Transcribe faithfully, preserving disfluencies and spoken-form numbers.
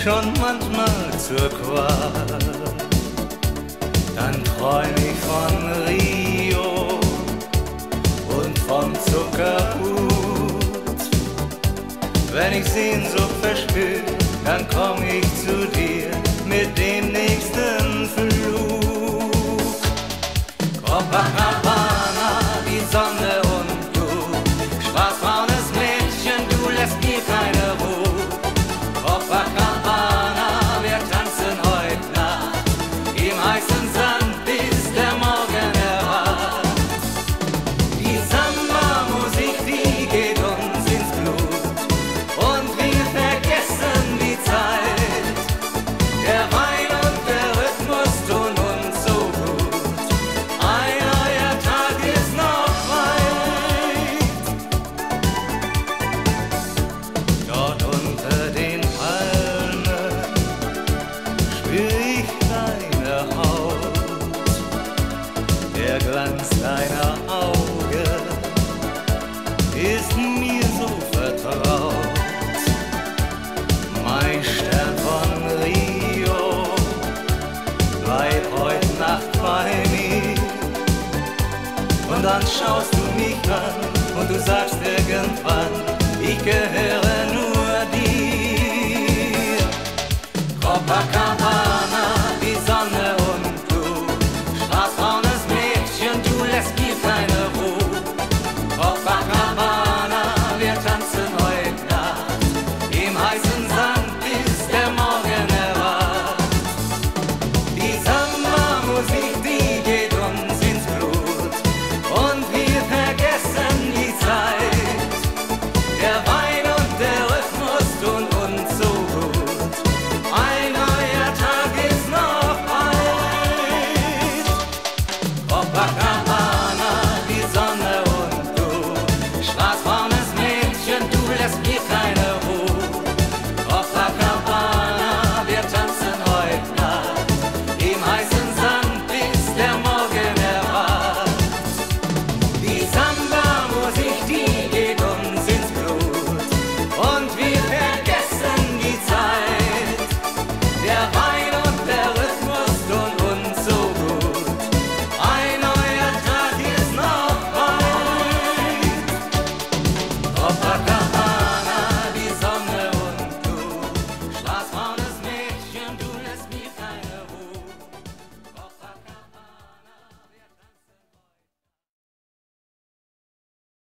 schon manchmal zur Qual. Dann träum ich von Rio und vom Zuckerhut. Wenn ich Sehnsucht verspür, dann komm ich zu dir mit dem nächsten Flug. Copacabana, die Sonne und du, schwarzbraunes Mädchen, du lässt mir keine Ruhe. Copacabana, wir tanzen heute Nacht im heißen Sand, bis der Morgen erwacht. Die Samba-Musik, die geht uns ins Blut und wir vergessen die Zeit. Der Wein und der Rhythmus tun uns so gut, ein neuer Tag ist noch weit. Dort unter den Palmen spür ich deine Haut, der Glanz deiner Augen ist mir so vertraut. Mein Stern von Rio, bleib heut Nacht bei mir. Und dann schaust du mich an und du sagst irgendwann, ich gehöre nur dir. Copacabana.